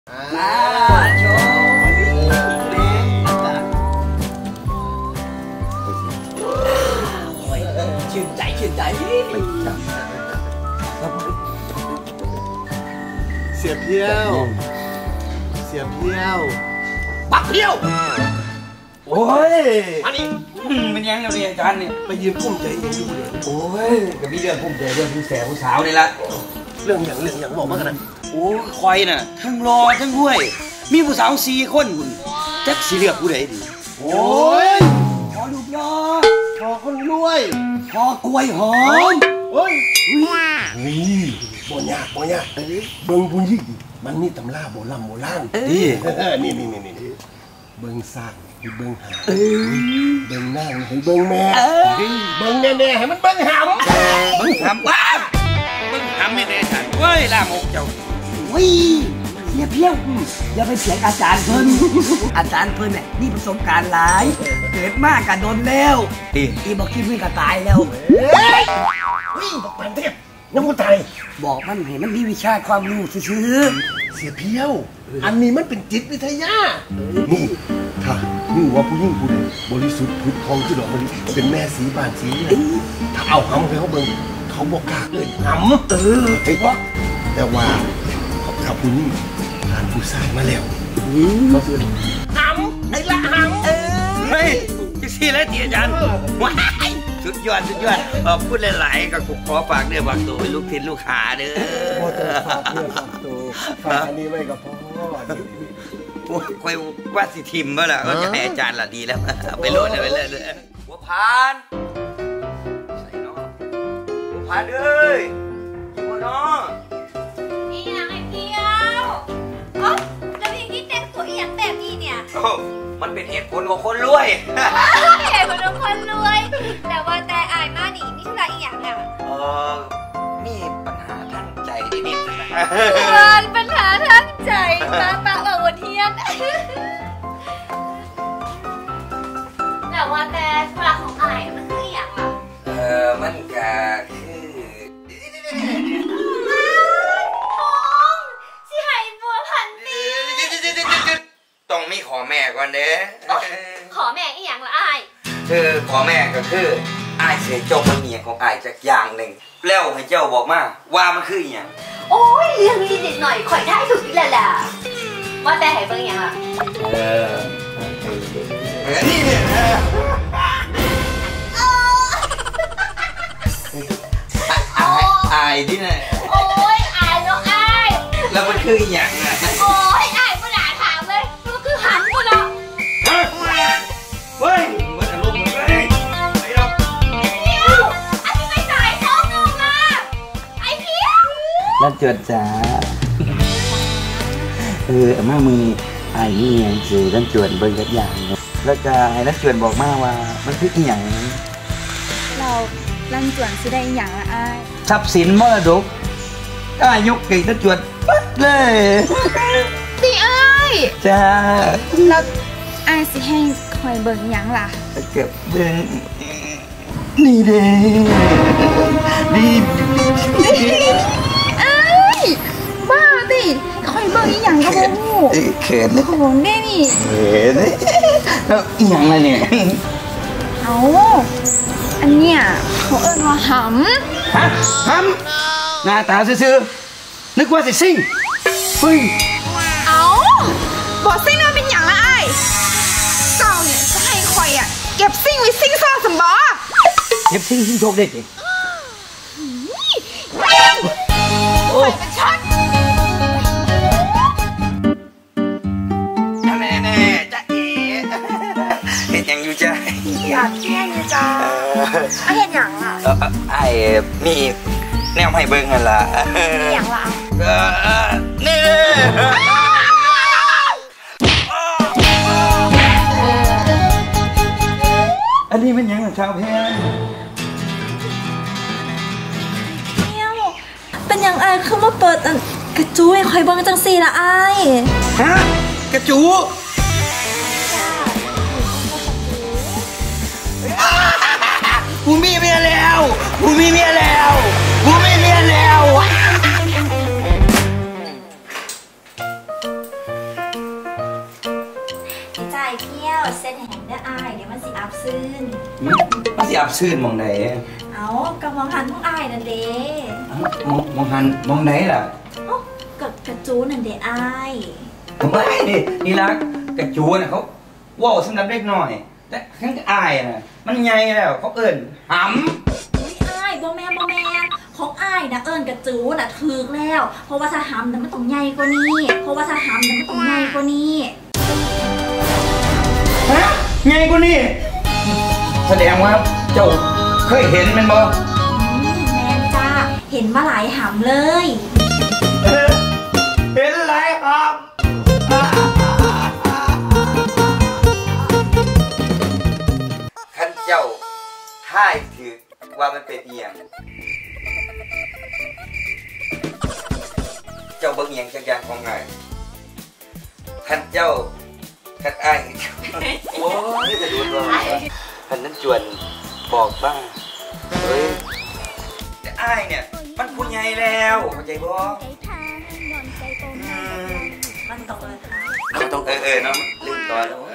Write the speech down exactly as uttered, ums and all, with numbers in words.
มาโชว์ชื่นใจชื่นใจเสียเพี้ยวเสียเพี้ยวปักเพี้ยวโอ้ยอันนี้มันยังเนี่ยอาจารย์เนี่ยไปยืนพุ่มใจเองดูเลยโอ้ยก็มีเรื่องพุ่มใจเรื่องผู้แสบผู้สาวนี่ละเรื่องอย่างเรื่องอย่างบอกมากันนะโอ้คอยน่ะทั้งรอทั้งห้วยมีผู้สาวสี่คนคุณจักสีเลือกผู้ใดดีโอ้ยพอลูกรอพอคนรวยพอกล้วยหอมโอ้ยนี่บ่ยากบ่ยากเบิ่งผู้หญิงมันมีตำราโบราณโบราณนี่นี่นี่นี่นี่เบิ่งซากให้เบิ่งหาเบิ่งนั่งให้เบิ่งแม่เบิ่งแน่ๆให้มันเบิ่งหำเบิ่งหำว้าเบิ่งหำไม่ได้ฉันเว้ยล่ามกเจ้าวิเสียเพี้ยวอย่าไปเสียงอาจารย์เพิ่นอาจารย์เพิ่นเนี่ยนี่ประสบการณ์หลายเกิดมากกะโดนแล้วอีบอกคิดวิ่งกะตายแล้วเฮ้ยวิ่งบอกมันเทพยังไม่ตายบอกมันเห็นมันมีวิชาความรู้ซื่อเสียเพี้ยวอันนี้มันเป็นจิตวิทยานี่ถ้านี่ว่าผู้หญิงผู้ใดบริสุทธิ์พุทธทองคือดอกมะลิเป็นแม่สีบานสีถ้าเอาหำไปเขาเบิ่งเขาบอกกล้าเลยหำเออไอ้วะแต่ว่าถ้าผู้หญิงผ่านผู้ชายมาแล้วเขาคือหำไอ้ละหำเออเฮ้ยจะซีแล้วตีอาจารย์ว้ายสุดยอดสุดยอดพูดหลายๆก็ขอฝากเนื้อฝากตัวเป็นลูกทินลูกหาเด้อพ่อตัวฝากเนื้อฝากตัวฝากอันนี้ไว้กับพ่อคอยว่าสิทิมเมื่อไหร่ก็จะให้อาจารย์ละดีแล้วไปโหลดเลยไปเลยเลยหัวพานใส่น้องหัวพานเลยหัวน้องนี่นางไอ้เพียวอ๋อแล้วเพลงที่แต่งตัวอีหยังแบบนี้เนี่ยมันเป็นเหตุผลของคนรวยเหตุผลของคนรวยแต่ว่าแต่อายมาหนีมีธุระอีหยังอ่ะเออมีปัญหาทางใจนิดๆนะปัญหาทางใจมาปะเอาวันเทียนแต่ว่าแต่ธุระของอายมันคืออีหยังอ่ะเออมันก็คือท้องสิหายบัวพันปีต้องมีขอแม่ก่อนเด้อขอแม่อีหยังละอายคือขอแม่ก็คืออายเสียเจ้าเป็นเมียของอายจากอย่างหนึ่งแล้วให้เจ้าบอกมาว่ามันคืออีหยังโอ้ยเรื่องนี้นิดหน่อยข่อยได้ถูกแล้วล่ะว่าแต่ให้เบิ่งอีหยังล่ะเออนี่เนี่ยอายที่ไหนโอ้ยอายเนาะอายแล้วมันคืออีหยังอ่ะโอ้ยอายบ่น่าถามเลยมันคือหันกูเนาะเฮ้ยมันอารมณ์มันเลยไปแล้วเพี้ยวอันนี้ไม่จ่ายสองหนึ่งอ่ะไอ้เพี้ยวนั่นเจิดจ้าเออมามือไอ้นี่ยังจูนั่นจวนเบิ่งยัดอย่างแล้วจะให้นั่นจวนบอกมาว่ามันคืออีหยังเราลั่นจวนสิได้อีหยังละอ้ายทรัพย์สินมรดกอายุเก่งนั่นจวนปั๊ดเลยดีอ้ายจ้าแล้วอ้ายสิให้คอยเบิ่งหยังล่ะเก็บเบิ่งนี่เด้นี่อ้ายบ้าดิคอยเบิ่งอีหยังก็บ่ฮู้เขินเลยของได้นี่เขินเลยแล้วอีหยังล่ะเนี่ยเอาอันเนี้ยเขาเอิ้นว่าหำฮะหำหน้าตาซื่อๆนึกว่าสิซิ่งเฮ้ยเอาบอกซิ่งมันเป็นอย่างละไอ้เจ้าเนี่ยจะให้คอยอ่ะเก็บซิ่งไว้ซิ่งซ่อนสมบัติเก็บซิ่งซิ่งโชคได้ดิโอ้ยเป็นชัดแน่แน่จ้าเอ๋เห็นยังอยู่จ้าอยากแค่นี้จ้าไอ้เห็นอย่างอ่ะไอ้มีแนวให้เบิ้งกันล่ะอย่างละนี่อันนี้มันยังของชาวแพร่เป็นยังไงคือมาเปิดกระจูให้คอยเบิ้งจังสีละไอ้ฮะกระจูกูมีเมียแล้วกูมีเมียแล้วกูมีเมียแล้วแล้วเซ็ตแห่งได้อายเดี๋ยวมันสิอัพซื่นมันสิอับซื่นมองไหนเอากำลังหันพวกอายนั่นเด้มองมองหันมองไหนล่ะโอ้กับกระจูนั่นเด้อายไม่นี่นี่รักกระจูน่ะเขาว่าวสำหรับเล็กน้อย แต่ขันอายน่ะมันใหญ่แล้วเขาเอิ้นหำอุ้ยอายบ่แม่นบ่แม่นของอายนะเอิ้นกระจูน่ะถูกแล้ว เพราะว่าถ้าหำน่ะมันต้องใหญ่กว่านี้ เพราะว่าถ้าหำน่ะมันต้องใหญ่กว่านี้ฮะใหญ่กว่านี่แสดงว่าเจ้าเคยเห็นมันบ่อืมแม่นจ้าเห็นมาหลายหำเลยเออเห็นไรครับขันเจ้าท่ายถือว่ามันเป็นเอียงเจ้าเบิ่งเอียงจักอย่างของไงขันเจ้าขันอ้ายโอ้ยจะดูตัวขันนั้นจวนบอกบ้างเฮ้ยแต่อ้ายเนี่ยมันผู้ใหญ่แล้วเข้าใจบ่มันตกเลยค่ะต้องเออเออเนาะลืมตอนแล้ว